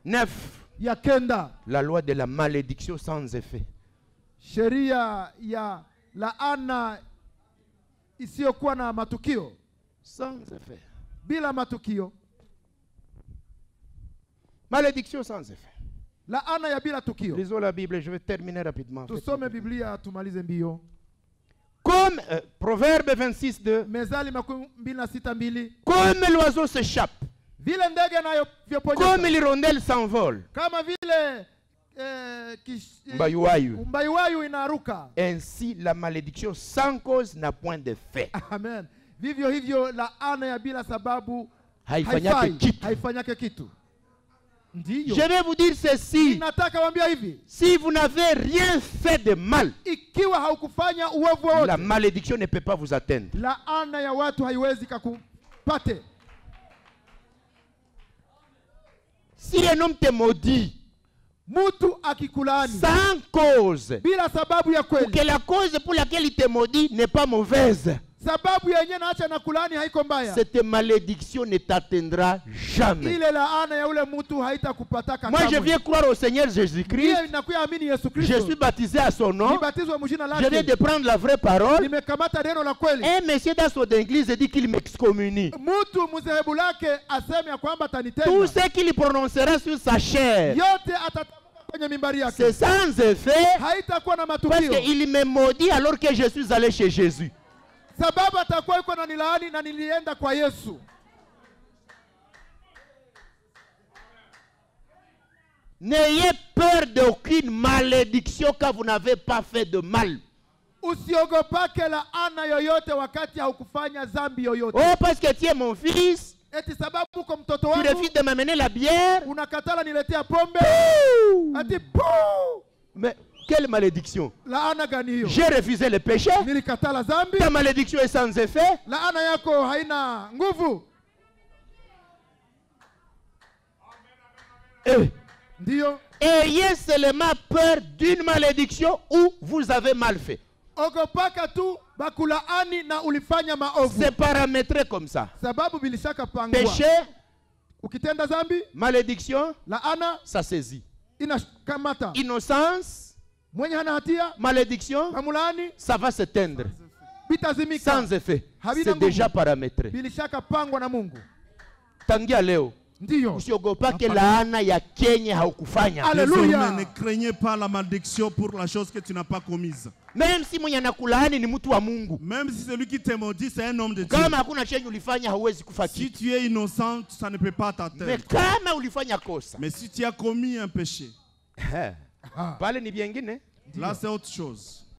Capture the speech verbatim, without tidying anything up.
Neuf. ya kenda, La loi de la malédiction sans effet. sheria ya laana isiyokuwa na matukio. Sans effet. Bila matukio. Malédiction sans effet. Laana ya bila tukio. Lisons la Bible, je vais terminer rapidement. Tusome Biblia tumalize mbio. Comme euh, Proverbe vingt-six deux. Mezali makumi mbili na sita mbili. Comme l'oiseau s'échappe. Vile ndege nayo vyoponyoka. Comme l'hirondelle s'envole. Kama vile eh, kish, mbayuwayu. mbayuwayu inaruka. Ainsi la malédiction sans cause n'a point d'effet. Amen. Vivyo hivyo laana ya bila sababu haifanyake kitu. Haifanyake kitu. Ndiyo. Je vais vous dire ceci. Nataka waambia hivi. Si vous n'avez rien fait de mal, ikiwa haukufanya uovu wote, la malédiction ne peut pas vous atteindre. Laana ya watu haiwezi kukupate. Si un homme te maudit, mutu akikulani sans cause, bila sababu ya kweli, ou que la cause pour laquelle il te maudit n'est pas mauvaise, sababu yenyewe naacha na kulani haiko mbaya, cette malédiction ne t'atteindra jamais. Ile laana ya ule mtu haitakupataka. Moi je viens croire au Seigneur Jésus-Christ. Je suis baptisé à son nom. Je viens de prendre la vraie parole. Un monsieur dans son église dit qu'il m'excommunie. Tout ce qu'il prononcera sur sa chair, c'est sans effet, parce qu'il me maudit alors que je suis allé chez Jésus. Sababu atakuwa yuko na nilaani na nilienda kwa Yesu. N'ayez peur d'aucune malédiction quand vous n'avez pas fait de mal. Usiogopake laana yoyote wakati haukufanya dhambi yoyote. Oh, parce que tu es mon fils. Eti sababu uko mtoto wangu. Tu refuses de m'amener la bière. Unakatala niletea pombe. Ati pou. Mais quelle malédiction? Laana gani hiyo? J'ai refusé le péché. Nilikatala dhambi. Ta malédiction est sans effet. Laana yako haina nguvu. Eh. Ndiyo. Ayez seulement peur d'une malédiction où vous avez mal fait. Ogopaka tu bakulaani na ulifanya maovu. C'est paramétré comme ça. Sababu bilishaka pangwa. Péché, ukitenda dhambi, malédiction, laana, ça saisit. Inakamata. Innocence, mwenye hana hatia, malédiction, mamulaani, ça va s'éteindre. Bitazimika. Sans effet. C'est déjà paramétré. Bilishaka pangwa na Mungu. Tangia leo. Usiogopake laana ya Kenya haukufanya. Alléluia. Ne craignez pas la malédiction pour la chose que tu n'as pas commise. Même si mwenye anakulaani ni mtu wa Mungu. Même si celui qui te maudit c'est un homme de Dieu. Kama hakuna chenye ulifanya hauwezi kufa kitu. Si tu es innocent, ça ne peut pas t'atteindre. Mais kama ulifanya kosa. Mais si tu as commis un péché. Pale ni bien ngine. Là c'est autre chose.